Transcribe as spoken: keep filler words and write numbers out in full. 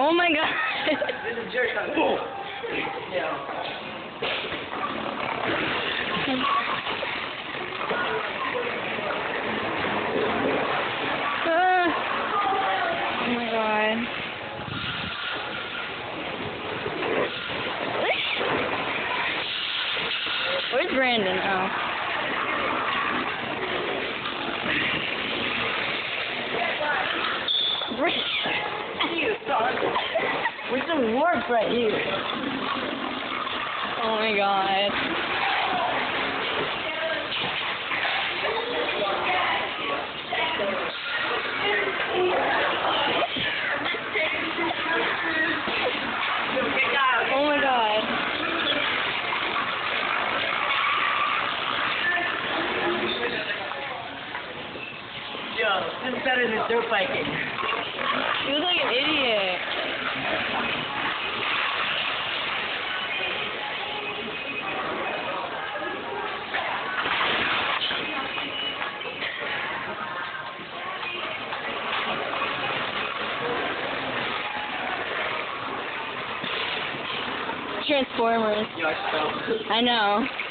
Oh my god. This is your time. Whoa. Yeah. Uh, oh my god. Where's Brandon? Oh. You son. We're some warp right here. Oh my god. Oh my god. Yo, this is better than dirt biking. You look like an idiot. Transformers. Yo, I spelled. I know.